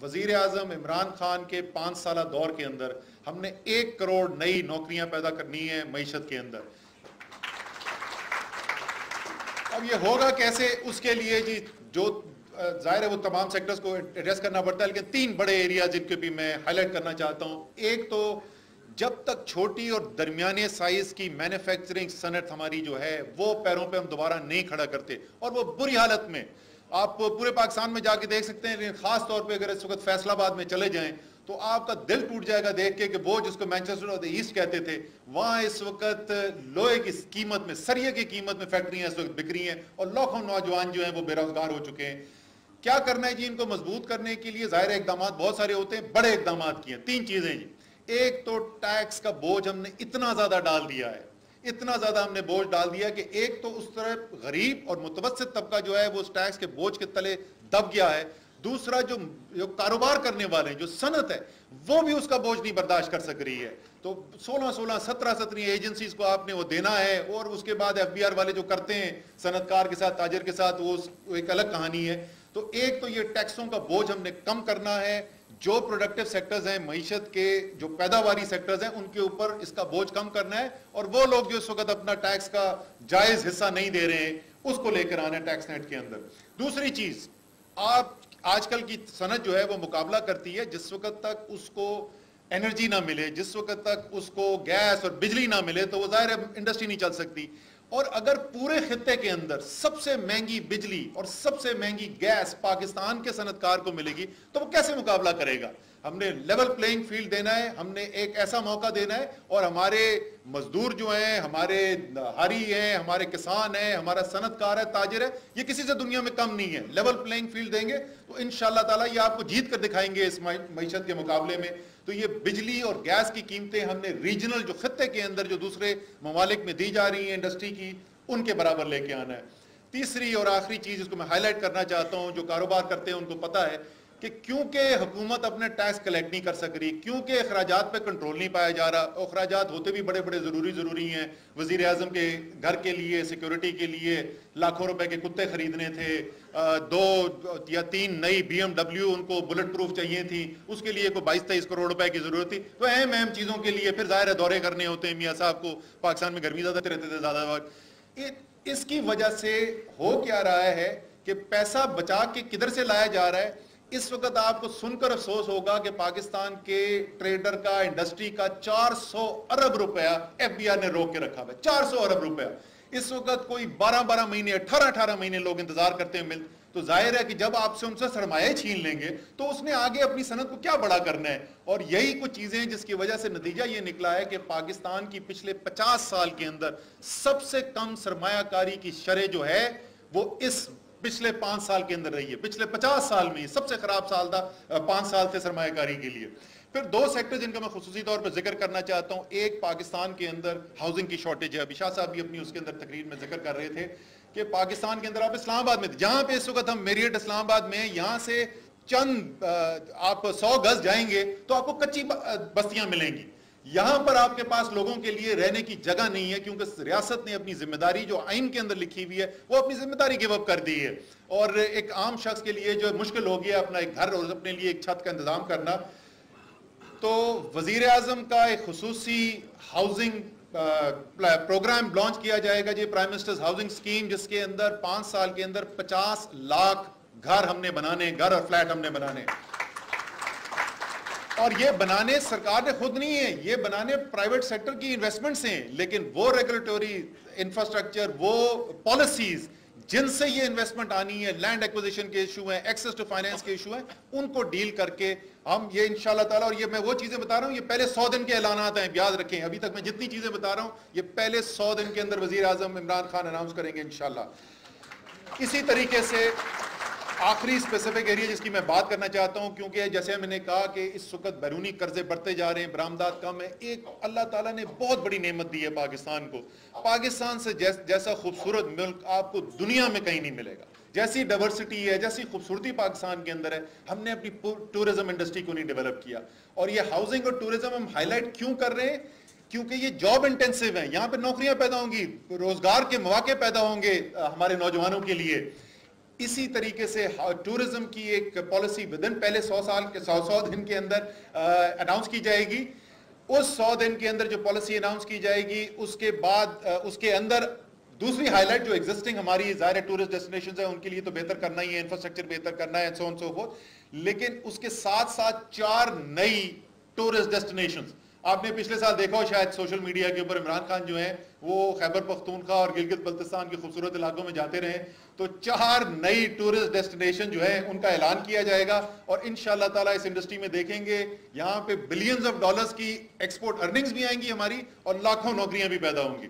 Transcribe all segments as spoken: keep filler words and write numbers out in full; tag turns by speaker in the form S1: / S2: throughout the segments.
S1: وزیر اعظم عمران خان کے پانچ سالہ دور کے اندر ہم نے ایک کروڑ نئی نوکریاں پیدا کرنی ہیں معیشت کے اندر. اب یہ ہوگا کیسے؟ اس کے لیے جی جو ظاہر ہے وہ تمام سیکٹرز کو ایڈریس کرنا پڑتا ہے، لیکن تین بڑے ایریا جن کے بھی میں ہائی لائٹ کرنا چاہتا ہوں. ایک تو جب تک چھوٹی اور درمیانے سائز کی مینوفیکچرنگ صنعت ہماری جو ہے وہ پیروں پہ ہم دوبارہ نہیں کھڑا کرتے، اور وہ بری حالت میں، آپ پورے پاکستان میں جا کے دیکھ سکتے ہیں، لیکن خاص طور پہ اگر اس وقت فیصل آباد میں چلے جائیں تو آپ کا دل ٹوٹ جائے گا دیکھ کے کہ وہ جس کو مینچسٹر آف دی ایسٹ کہتے تھے، وہاں اس وقت لوہے کی قیمت میں، سریے کی قیمت میں فیکٹریاں اس وقت بک رہی ہیں، اور لاکھوں نوجوان جو ہیں وہ بے روزگار ہو چکے ہیں. کیا کرنا ہے جی ان کو مضبوط کرنے کے لیے؟ ظاہر اقدامات بہت سارے ہوتے ہیں، بڑے اقدامات کیے ہیں. تین چیزیں جی. ایک تو ٹیکس کا بوجھ ہم نے اتنا زیادہ ڈال دیا ہے، اتنا زیادہ ہم نے بوجھ ڈال دیا کہ ایک تو اس طرح غریب اور متوسط طبقہ جو ہے وہ اس ٹیکس کے بوجھ کے تلے دب گیا ہے. دوسرا جو جو کاروبار کرنے والے ہیں، جو صنعت ہے، وہ بھی اس کا بوجھ نہیں برداشت کر سک رہی ہے. تو سولہ سولہ سترہ سترہ ایجنسیز کو آپ نے وہ دینا ہے، اور اس کے بعد ایف بی آر والے جو کرتے ہیں صنعت کار کے ساتھ، تاجر کے ساتھ، وہ ایک الگ کہانی ہے. تو ایک تو یہ ٹیکسوں کا بوجھ ہم نے کم کرنا ہے. جو پروڈکٹیو سیکٹرز ہیں، معیشت کے جو پیداواری سیکٹرز ہیں، ان کے اوپر اس کا بوجھ کم کرنا ہے، اور وہ لوگ جو اس وقت اپنا ٹیکس کا جائز حصہ نہیں دے رہے ہیں اس کو لے کر آنا ہے ٹیکس نیٹ کے اندر. دوسری چیز، آپ آج کل کی صنعت جو ہے وہ مقابلہ کرتی ہے، جس وقت تک اس کو انرجی نہ ملے، جس وقت تک اس کو گیس اور بجلی نہ ملے تو وہ ظاہر انڈسٹری نہیں چل سکتی. اور اگر پورے خطے کے اندر سب سے مہنگی بجلی اور سب سے مہنگی گیس پاکستان کے صنعت کار کو ملے گی تو وہ کیسے مقابلہ کرے گا؟ ہم نے لیول پلینگ فیلڈ دینا ہے، ہم نے ایک ایسا موقع دینا ہے، اور ہمارے مزدور جو ہیں، ہمارے ہاری ہیں، ہمارے کسان ہیں، ہمارا صنعت کار ہے، تاجر ہے، یہ کسی سے دنیا میں کم نہیں ہے. لیول پلینگ فیلڈ دیں گے تو انشاءاللہ تعالیٰ یہ آپ کو جیت کر دکھائیں گے اس معیشت کے مقابلے میں. تو یہ بجلی اور گیس کی قیمتیں ہم نے ریجنل جو خطے کے اندر جو دوسرے ممالک میں دی جا رہی ہیں انڈسٹری کی، ان کے برابر لے کے آنا ہے. تیسری اور آخری چیز جس کو میں ہائی لائٹ کرنا چاہتا ہوں، جو کاروبار کرتے ہیں ان کو پتا ہے کہ کیونکہ حکومت اپنے ٹیکس کلیکٹ نہیں کر سک رہی، کیونکہ اخراجات پہ کنٹرول نہیں پایا جا رہا، اخراجات ہوتے بھی بڑے بڑے ضروری ضروری ہیں. وزیر اعظم کے گھر کے لیے، سیکیورٹی کے لیے لاکھوں روپے کے کتے خریدنے تھے، دو یا تین نئی بی ایم ڈبلیو ان کو بلٹ پروف چاہیے تھی، اس کے لیے کوئی بائیس تیئیس کروڑ روپے کی ضرورت تھی. تو اہم اہم چیزوں کے لیے پھر ظاہر دورے کرنے ہوتے ہیں. میاں صاحب کو پاکستان میں گرمی زیادہ رہتے تھے زیادہ وقت. اس کی وجہ سے ہو کیا رہا ہے کہ پیسہ بچا کے کدھر سے لایا جا رہا ہے؟ اس وقت آپ کو سن کر افسوس ہوگا کہ پاکستان کے ٹریڈر کا، انڈسٹری کا چار سو ارب روپیہ ایف بی آر نے روک کے رکھا ہے. چار سو ارب روپیہ اس وقت کوئی بارہ بارہ مہینے اٹھارہ اٹھارہ مہینے لوگ انتظار کرتے ہیں مل. تو ظاہر ہے کہ جب آپ سے ان سے سرمایہ چھین لیں گے تو اس نے آگے اپنی صنعت کو کیا بڑا کرنا ہے. اور یہی کچھ چیزیں جس کی وجہ سے نتیجہ یہ نکلا ہے کہ پاکستان کی پچھلے پچاس سال کے اندر سب سے کم سرمایہ کاری کی شرح جو ہے وہ اس پچھلے پانچ سال کے اندر رہی ہے. پچھلے پچاس سال میں سب سے خراب سال تھا پانچ سال تھے سرمایہ کاری کے لیے. پھر دو سیکٹر جن کا میں خصوصی طور پر ذکر کرنا چاہتا ہوں. ایک پاکستان کے اندر ہاؤسنگ کی شارٹیج ہے. ابھی شاہ صاحب بھی اپنی اس کے اندر تقریر میں ذکر کر رہے تھے کہ پاکستان کے اندر آپ اسلام آباد میں جہاں پہ اس وقت ہم میریٹ اسلام آباد میں، یہاں سے چند آپ سو گز جائیں گے تو آپ کو کچی بستیاں ملیں گی. یہاں پر آپ کے پاس لوگوں کے لیے رہنے کی جگہ نہیں ہے، کیونکہ ریاست نے اپنی ذمہ داری جو آئین کے اندر لکھی ہوئی ہے وہ اپنی ذمہ داری گیو اپ کر دی ہے. اور ایک عام شخص کے لیے جو مشکل ہو گیا اپنا ایک گھر اور اپنے لیے ایک چھت کا انتظام کرنا. تو وزیر اعظم کا ایک خصوصی ہاؤسنگ پروگرام لانچ کیا جائے گا جی، پرائم منسٹرز ہاؤسنگ اسکیم، جس کے اندر پانچ سال کے اندر پچاس لاکھ گھر ہم نے بنانے، گھر اور فلیٹ ہم نے بنانے. اور یہ بنانے سرکار نے خود نہیں ہے، یہ بنانے پرائیویٹ سیکٹر کی انویسٹمنٹس ہیں. لیکن وہ ریگولیٹوری انفراسٹرکچر، وہ پالیسیز جن سے یہ انویسٹمنٹ آنی ہے، لینڈ ایکوزیشن کے ایشو ہیں، ایکسس ٹو فائنینس کے ایشو ہیں، ان کو ڈیل کر کے ہم یہ انشاءاللہ تعالیٰ، اور یہ میں وہ چیزیں بتا رہا ہوں، یہ پہلے سو دن کے اعلانات ہیں، یاد رکھیں. ابھی تک میں جتنی چیزیں بتا رہا ہوں یہ پہلے سو دن کے اندر وزیر اعظم عمران خان اناؤنس کریں گے انشاءاللہ. اسی طریقے سے آخری اسپیسیفک ایریا جس کی میں بات کرنا چاہتا ہوں، کیونکہ جیسے میں نے کہا کہ اس وقت بیرونی قرضے بڑھتے جا رہے ہیں، برآمدات کم ہے. ایک اللہ تعالیٰ نے بہت بڑی نعمت دی ہے پاکستان کو. پاکستان سے جیسا خوبصورت ملک آپ کو دنیا میں کہیں نہیں ملے گا. جیسی ڈائیورسٹی ہے، جیسی خوبصورتی پاکستان کے اندر ہے، ہم نے اپنی ٹورزم انڈسٹری کو نہیں ڈیولپ کیا. اور یہ ہاؤسنگ اور ٹورزم ہم ہائی لائٹ کیوں کر رہے ہیں؟ کیونکہ یہ جاب انٹینسو ہیں. یہاں پہ نوکریاں پیدا ہوں گی، روزگار کے مواقع پیدا ہوں گے ہمارے نوجوانوں کے لیے. इसी तरीके से टूरिज्म की एक पॉलिसी विदिन पहले सौ साल के सौ सौ दिन के अंदर अनाउंस की जाएगी। उस सौ दिन के अंदर जो पॉलिसी अनाउंस की जाएगी उसके बाद uh, उसके अंदर दूसरी हाईलाइट जो एग्जिस्टिंग हमारी ज़ाहिर टूरिस्ट डेस्टिनेशंस है उनके लिए तो बेहतर करना ही है, इंफ्रास्ट्रक्चर बेहतर करना है, सो ऑन सो फोर्थ, लेकिन उसके साथ साथ चार नई टूरिस्ट डेस्टिनेशंस आपने पिछले साल देखा हो शायद सोशल मीडिया के ऊपर, इमरान खान जो हैं वो खैबर पख्तूनख्वा और गिलगित बल्तिस्तान के खूबसूरत इलाकों में जाते रहे, तो चार नई टूरिस्ट डेस्टिनेशन जो है उनका ऐलान किया जाएगा और इंशाअल्लाह ताला इस इंडस्ट्री में देखेंगे यहाँ पे बिलियंस ऑफ डॉलर्स की एक्सपोर्ट अर्निंग्स भी आएंगी हमारी और लाखों नौकरियां भी पैदा होंगी।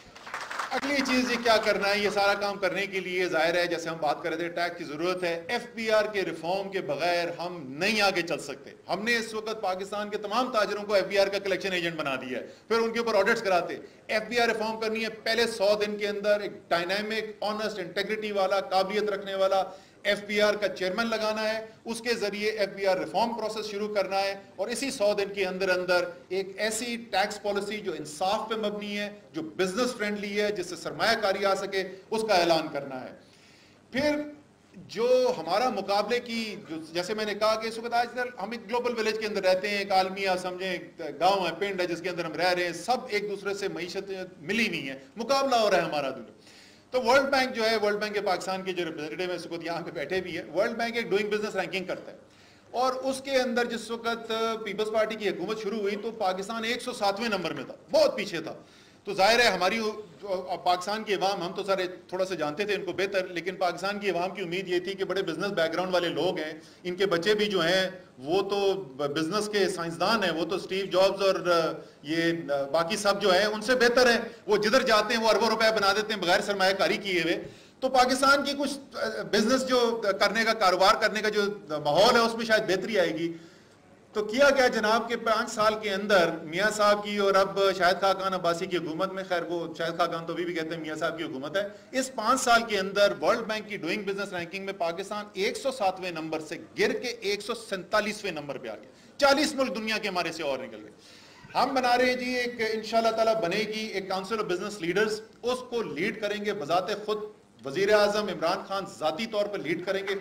S1: अगली चीज ये क्या करना है, ये सारा काम करने के लिए जाहिर है जैसे हम बात कर रहे थे टैक्स की जरूरत है। एफबीआर के रिफॉर्म के बगैर हम नहीं आगे चल सकते। हमने इस वक्त पाकिस्तान के तमाम ताजरों को एफबीआर का कलेक्शन एजेंट बना दिया है, फिर उनके ऊपर ऑडिट्स कराते। एफबीआर रिफॉर्म करनी है, पहले सौ दिन के अंदर एक डायनामिक, ऑनेस्ट, इंटेग्रिटी वाला, काबिलियत रखने वाला एफबीआर का चेयरमैन लगाना है, उसके जरिए एफबीआर रिफॉर्म प्रोसेस शुरू करना है और इसी सौ दिन के अंदर अंदर एक ऐसी टैक्स पॉलिसी जो इंसाफ पे मबनी है, जो बिजनेस फ्रेंडली है, जिससे सरमायाकारी आ सके, उसका ऐलान करना है। फिर जो हमारा मुकाबले की जो जैसे मैंने कहा कि इस वक्त आज हम एक ग्लोबल विलेज के अंदर रहते हैं, एक आलमिया समझें गांव है, पिंड है जिसके अंदर हम रह रहे हैं, सब एक दूसरे से मईशत मिली नहीं है, मुकाबला हो रहा है हमारा दुनिया। तो वर्ल्ड बैंक जो है, वर्ल्ड बैंक के पाकिस्तान के जो रिप्रेजेंटेटिव है इस वक्त यहाँ पे बैठे भी है, वर्ल्ड बैंक एक डूइंग बिजनेस रैंकिंग करता है और उसके अंदर जिस वक्त पीपल्स पार्टी की हुकूमत शुरू हुई तो पाकिस्तान एक सौ सातवें नंबर में था, बहुत पीछे था। तो जाहिर है हमारी पाकिस्तान की अवाम, हम तो सारे थोड़ा सा जानते थे इनको बेहतर, लेकिन पाकिस्तान की अवाम की उम्मीद ये थी कि बड़े बिजनेस बैकग्राउंड वाले लोग हैं, इनके बच्चे भी जो हैं वो तो बिजनेस के साइंसदान हैं, वो तो स्टीव जॉब्स और ये बाकी सब जो है उनसे बेहतर है, वो जिधर जाते हैं वो अरबों रुपए बना देते हैं बगैर सरमायाकारी किए हुए। तो पाकिस्तान की कुछ बिजनेस जो करने का, कारोबार करने का जो माहौल है उसमें शायद बेहतरी आएगी। तो किया गया जनाब के पाँच साल के अंदर मियाँ साहब की और अब शाहिद खाकान अब्बासी की हुकूमत में, खैर वो शाहिद खाकान तो अभी भी कहते हैं मियाँ साहब की हुकूमत है, इस पाँच साल के अंदर वर्ल्ड बैंक की डूइंग बिजनेस रैंकिंग में पाकिस्तान एक सौ सातवें नंबर से गिर के एक सौ सैंतालीसवें नंबर पे आ गया। चालीस मुल्क दुनिया के हमारे से और निकल गए। हम बना रहे हैं जी एक, इंशाल्लाह ताला बनेगी एक काउंसिल ऑफ बिजनेस लीडर्स, उसको लीड करेंगे बजाते खुद वजीर आजम इमरान खान जाती तौर पर लीड करेंगे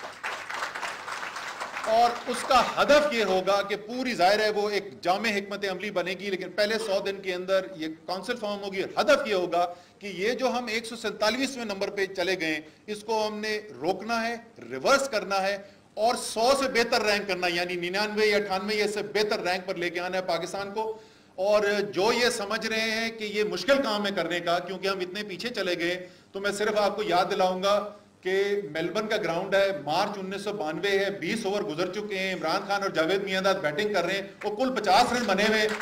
S1: और उसका हदफ ये होगा कि पूरी जाहिर है वो एक जामे हिकमत अमली बनेगी, लेकिन पहले सौ दिन के अंदर ये काउंसिल फॉर्म होगी। हदफ ये होगा कि ये जो हम एक सौ सैंतालीसवें नंबर पे चले गए इसको हमने रोकना है, रिवर्स करना है और सौ से बेहतर रैंक करना, यानी निन्यानवे या अठानवे या इससे बेहतर रैंक पर लेके आना है पाकिस्तान को। और जो ये समझ रहे हैं कि ये मुश्किल काम है करने का क्योंकि हम इतने पीछे चले गए, तो मैं सिर्फ आपको याद दिलाऊंगा कि मेलबर्न का ग्राउंड है, मार्च उन्नीस सौ बानवे है, बीस ओवर गुजर चुके हैं, इमरान खान और जावेद मियांदाद बैटिंग कर रहे हैं, वो कुल पचास रन बने हुए।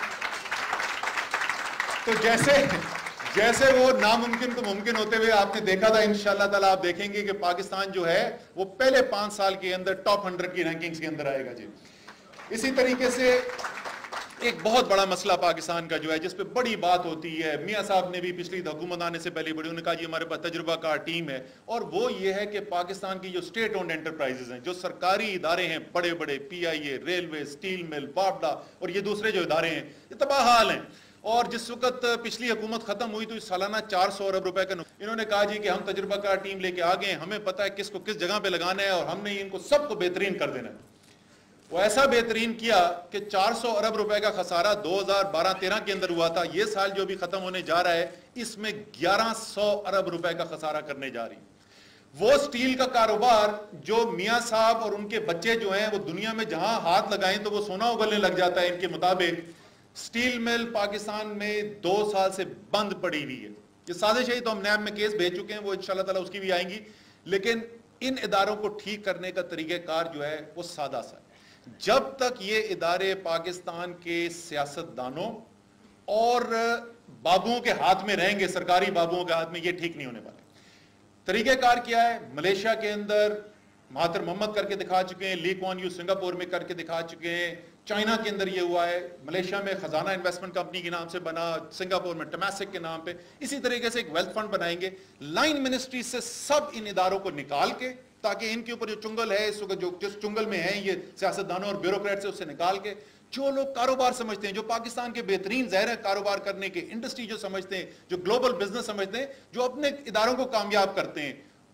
S1: तो जैसे जैसे वो नामुमकिन को मुमकिन होते हुए आपने देखा था, इंशाअल्लाह ताला आप देखेंगे कि पाकिस्तान जो है वो पहले पांच साल के अंदर टॉप हंड्रेड की रैंकिंग्स के अंदर आएगा जी। इसी तरीके से एक बहुत बड़ा मसला पाकिस्तान का जो है जिस पे बड़ी बात होती है, मियाँ साहब ने भी पिछली हुकूमत आने से पहले बड़ी उन्होंने कहा जी हमारे पास तजुर्बाकार टीम है, और वो ये है कि पाकिस्तान की जो स्टेट ओन्ड एंटरप्राइजेज हैं, जो सरकारी इदारे हैं बड़े बड़े, P I A, railway, steel mill, बाबला और ये दूसरे जो इदारे हैं, ये तबाह हाल हैं। और जिस वक्त पिछली हुकूमत खत्म हुई तो सालाना चार सौ अरब रुपए का, इन्होंने कहा जी कि हम तजुर्बाकार टीम लेके आ गए, हमें पता है किसको किस जगह पे लगाना है और हमने इनको सबको बेहतरीन कर देना है। वो ऐसा बेहतरीन किया कि चार सौ अरब रुपए का खसारा दो हज़ार बारह तेरह के अंदर हुआ था, ये साल जो भी खत्म होने जा रहा है इसमें ग्यारह सौ अरब रुपए का खसारा करने जा रही। वो स्टील का कारोबार जो मियाँ साहब और उनके बच्चे जो हैं वो दुनिया में जहां हाथ लगाएं तो वो सोना उगलने लग जाता है, इनके मुताबिक स्टील मिल पाकिस्तान में दो साल से बंद पड़ी हुई है। ये साजिश है, तो हम नैब में केस भेज चुके हैं, वो इंशाल्लाह ताला उसकी भी आएंगी। लेकिन इन इदारों को ठीक करने का तरीक़ेकार जो है वो सादा सा है। जब तक ये इदारे पाकिस्तान के सियासतदानों और बाबुओं के हाथ में रहेंगे, सरकारी बाबुओं के हाथ में, ये ठीक नहीं होने वाले। तरीक़ेकार क्या है? मलेशिया के अंदर महातिर मोहम्मद करके दिखा चुके हैं, ली कुआन यू सिंगापुर में करके दिखा चुके हैं, चाइना के अंदर ये हुआ है, मलेशिया में खजाना इन्वेस्टमेंट कंपनी के नाम से बना, सिंगापुर में टमासिक के नाम पे। इसी तरीके से एक वेल्थ फंड बनाएंगे, लाइन मिनिस्ट्री से सब इन इदारों को निकाल के, ताकि इनके ऊपर जो चुंगल है इस वक्त, जो जिस चुंगल में है ये सियासतदानों और ब्यूरोक्रेट से, उससे निकाल के जो लोग कारोबार समझते हैं, जो पाकिस्तान के बेहतरीन ज़हर है कारोबार करने के, इंडस्ट्री जो समझते हैं, जो ग्लोबल बिजनेस समझते हैं, जो अपने इदारों को कामयाब करते हैं,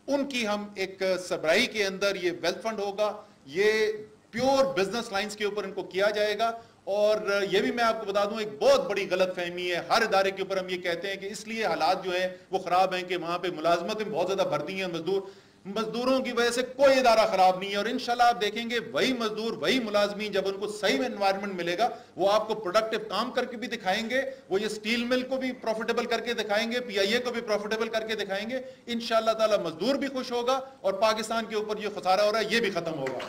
S1: उनकी हम एक सरबराही के अंदर ये वेल्थ फंड होगा, ये प्योर बिजनेस लाइंस के ऊपर इनको किया जाएगा। और ये भी मैं आपको बता दूं, एक बहुत बड़ी गलत फहमी है, हर इदारे के ऊपर हम ये कहते हैं कि इसलिए हालात जो है वो खराब हैं कि वहां पे मुलाजमतें बहुत ज्यादा भरती हैं, मजदूर मजदूरों की वजह से कोई इदारा खराब नहीं है। और इंशाल्लाह आप देखेंगे वही मजदूर, वही मुलाजमीन, जब उनको सही में एनवायरनमेंट मिलेगा, वो आपको प्रोडक्टिव काम करके भी दिखाएंगे, वो ये स्टील मिल को भी प्रॉफिटेबल करके दिखाएंगे, पीआईए को भी प्रॉफिटेबल करके दिखाएंगे। इंशाल्लाह ताला मजदूर भी खुश होगा और पाकिस्तान के ऊपर जो खसारा हो रहा है ये भी खत्म होगा।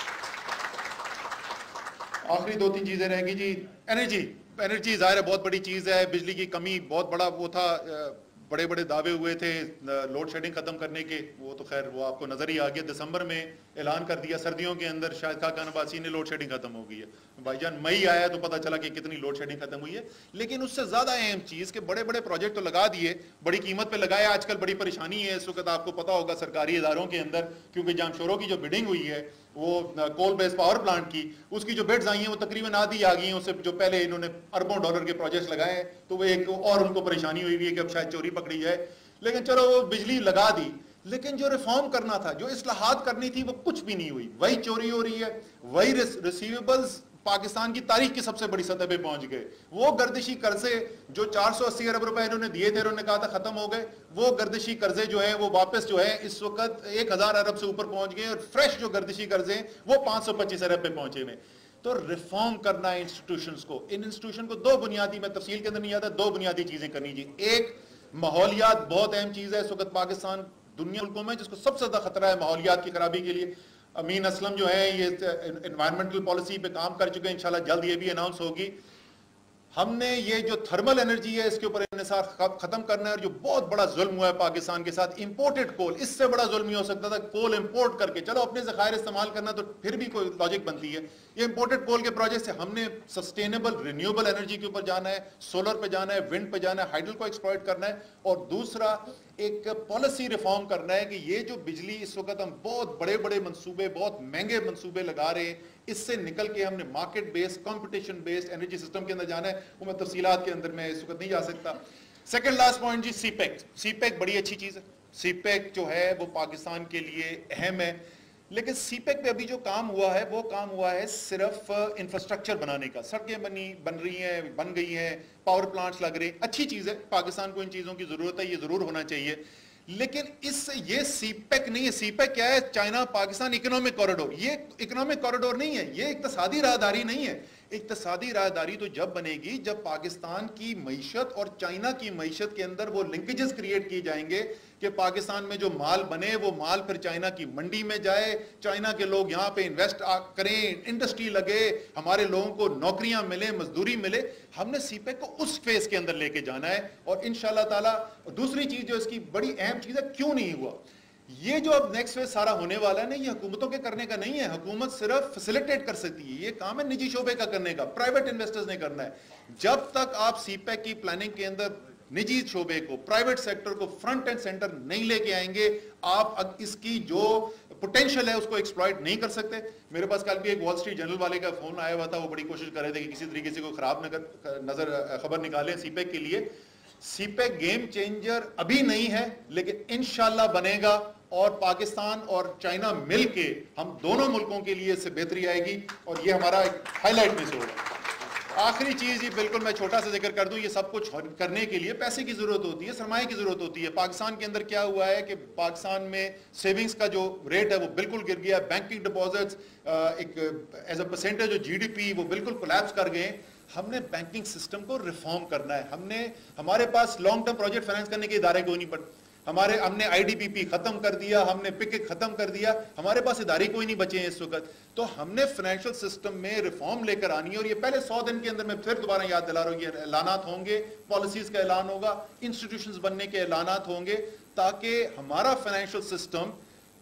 S1: आखिरी दो तीन चीजें रहेंगी जी। एनर्जी एनर्जी जाहिर है बहुत बड़ी चीज है, बिजली की कमी बहुत बड़ा वो था, बड़े बड़े दावे हुए थे लोड शेडिंग खत्म करने के, वो तो खैर वो आपको नजर ही आ गया, दिसंबर में ऐलान कर दिया, सर्दियों के अंदर शायद खाका नवासी ने लोड शेडिंग खत्म हो गई है। भाईजान मई आया तो पता चला कि कितनी लोड शेडिंग खत्म हुई है। लेकिन उससे ज्यादा अहम चीज के बड़े बड़े प्रोजेक्ट तो लगा दिए, बड़ी कीमत पे लगाए। आजकल बड़ी परेशानी है इस वक्त, आपको पता होगा सरकारी इदारों के अंदर, क्योंकि जामशोरों की जो बिडिंग हुई है वो कोल बेस्ड पावर प्लांट की, उसकी जो बिड्स आई हैं वो तकरीबन आधी आ गई हैं उससे जो पहले इन्होंने अरबों डॉलर के प्रोजेक्ट्स लगाए हैं। तो वो एक और उनको परेशानी हुई है कि अब शायद चोरी पकड़ी जाए। लेकिन चलो वो बिजली लगा दी, लेकिन जो रिफॉर्म करना था, जो इस्लाहात करनी थी, वो कुछ भी नहीं हुई। वही चोरी हो रही है, वही रिसीवेबल्स पाकिस्तान की तारीख की सबसे बड़ी सतह पे पहुंच गए। वो गर्दिशी कर्जे जो चार सौ अस्सी अरब रुपए इन्होंने दिए थे, इन्होंने कहा था खत्म हो गए, वो गर्दिशी कर्जे जो है वो वापस जो है इस वक्त एक हजार अरब से ऊपर पहुंच गए, और फ्रेश जो गर्दिशी कर्जे हैं वो पांच सौ पच्चीस अरब पे पहुंचे हुए। तो रिफॉर्म करना है इंस्टीट्यूशंस को। इन इंस्टीट्यूशन को दो बुनियादी, मैं तफसील के अंदर नहीं आता, दो बुनियादी चीजें करनी चाहिए। एक, माहौलियात बहुत अहम चीज है। इस वक्त पाकिस्तान दुनिया मुल्कों में जिसको सबसे ज्यादा खतरा है माहौलियात की खराबी के लिए। अमीन असलम जो है ये एनवायरमेंटल पॉलिसी पे काम कर चुके हैं, इंशाल्लाह जल्द ये भी अनाउंस होगी। हमने ये जो थर्मल एनर्जी है इसके ऊपर इन्हिसार खत्म करना है। और जो बहुत बड़ा जुल्म हुआ है पाकिस्तान के साथ, इंपोर्टेड कोल, इससे बड़ा जुल्म नहीं हो सकता था। कोल इंपोर्ट करके, चलो अपने ज़खायर इस्तेमाल करना तो फिर भी कोई लॉजिक बनती है, ये इंपोर्टेड कोल के प्रोजेक्ट से हमने सस्टेनेबल रिन्यूएबल एनर्जी के ऊपर जाना है, सोलर पे जाना है, विंड पे जाना है, हाइड्रो को एक्सप्लॉइट करना है। और दूसरा एक पॉलिसी रिफॉर्म करना है कि ये जो बिजली इस वक्त हम बहुत बड़े बड़े मंसूबे, बहुत महंगे मंसूबे लगा रहे हैं, इससे निकल के हमने market based, competition based energy system के अंदर जाना है। वो मैं तफसीलात के अंदर मैं इस वक्त नहीं जा सकता। सेकंड लास्ट पॉइंट जी, सीपेक। सीपेक बड़ी अच्छी चीज है। सीपेक जो है वो पाकिस्तान के लिए अहम है, लेकिन सीपेक पे अभी जो काम हुआ है वो काम हुआ है सिर्फ इंफ्रास्ट्रक्चर बनाने का। सड़कें बनी बन रही हैं, बन गई हैं, पावर प्लांट्स लग रहे हैं, अच्छी चीज है, पाकिस्तान को इन चीजों की जरूरत है, ये जरूर होना चाहिए। लेकिन इस ये सीपेक नहीं है। सीपेक क्या है? China Pakistan economic corridor. ये इकोनॉमिक कॉरिडोर नहीं है, ये इक्तिसादी राहदारी नहीं है। इक्तिसादी राहदारी तो जब बनेगी जब पाकिस्तान की मईशत और चाइना की मईशत के अंदर वो लिंकेजेस क्रिएट किए जाएंगे कि पाकिस्तान में जो माल बने वो माल फिर चाइना की मंडी में जाए, चाइना के लोग यहाँ पे इन्वेस्ट करें, इंडस्ट्री लगे, हमारे लोगों को नौकरियां मिले, मजदूरी मिले। हमने सीपेक को उस फेज के अंदर लेके जाना है। और इंशाल्लाह ताला दूसरी चीज जो इसकी बड़ी अहम चीज है, क्यों नहीं हुआ ये जो अब नेक्स्ट फेज सारा होने वाला है ना, ये हुकूमतों के करने का नहीं है। हुकूमत सिर्फ फैसिलिटेट कर सकती है, ये काम है निजी शोबे का करने का, प्राइवेट इन्वेस्टर्स ने करना है। जब तक आप सीपेक की प्लानिंग के अंदर निजी शोबे को, प्राइवेट सेक्टर को फ्रंट एंड सेंटर नहीं लेके आएंगे, आप इसकी जो पोटेंशियल है उसको एक्सप्लॉइट नहीं कर सकते। मेरे पास कल भी एक वॉल स्ट्रीट जर्नल वाले का फोन आया हुआ था, वो बड़ी कोशिश कर रहे थे कि किसी तरीके से कोई खराब नजर खबर निकाले सीपेक के लिए। सीपेक गेम चेंजर अभी नहीं है, लेकिन इंशाल्लाह बनेगा, और पाकिस्तान और चाइना मिलके हम दोनों मुल्कों के लिए इससे बेहतरी आएगी, और ये हमारा हाईलाइट में से होगा। आखिरी चीज, ये बिल्कुल मैं छोटा सा जिक्र कर दूं, ये सब कुछ करने के लिए पैसे की जरूरत होती है, सरमाए की जरूरत होती है। पाकिस्तान के अंदर क्या हुआ है कि पाकिस्तान में सेविंग्स का जो रेट है वो बिल्कुल गिर गया, बैंकिंग डिपॉजिट्स एक as a percentage of GDP वो बिल्कुल कोलैप्स कर गए। हमने बैंकिंग सिस्टम को रिफॉर्म करना है। हमने हमारे पास लॉन्ग टर्म प्रोजेक्ट फाइनेंस करने के इदारे कोई नहीं पड़े, हमारे हमने आईडीपीपी खत्म कर दिया, हमने पिक खत्म कर दिया, हमारे पास इदारे कोई नहीं बचे हैं इस वक्त। तो हमने फाइनेंशियल सिस्टम में रिफॉर्म लेकर आनी है, और ये पहले सौ दिन के अंदर मैं फिर दोबारा याद दिला रहा हूँ, ये ऐलानात होंगे, पॉलिसीज का ऐलान होगा, इंस्टीट्यूशंस बनने के ऐलानात होंगे, ताकि हमारा फाइनेंशियल सिस्टम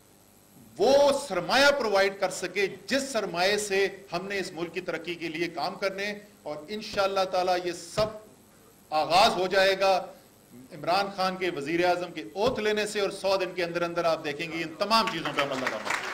S1: वो सरमाया प्रोवाइड कर सके जिस सरमाए से हमने इस मुल्क की तरक्की के लिए काम करने। और इंशाअल्लाह ताला ये सब आगाज हो जाएगा इमरान खान के वजीर आजम के ओथ लेने से, और सौ दिन के अंदर अंदर आप देखेंगे इन तमाम चीजों पर अमल लगा।